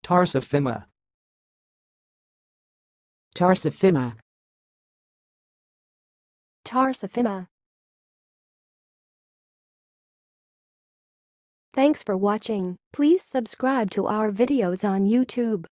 tarsophyma, tarsophyma, tarsophyma. Thanks for watching. Please subscribe to our videos on YouTube.